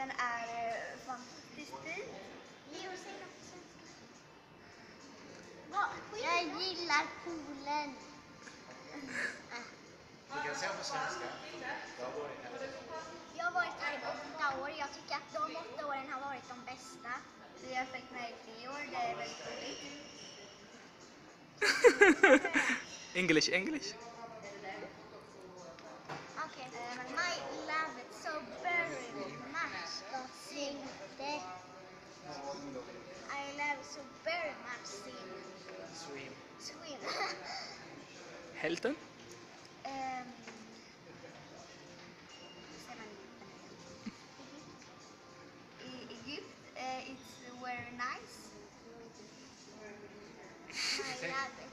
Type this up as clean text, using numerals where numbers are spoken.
Den är fantastiskt fin. Jag gillar poolen. Du kan säga på svenska. Jag har varit här i 8 år. Jag tycker att de 8 åren har varit de bästa. Vi har följt med i 3 år, det är väldigt roligt. English, English. Okay. I love it so very much. Sing it. I love so very much Swim. swim. Hilton? Egypt, it's very nice. I love it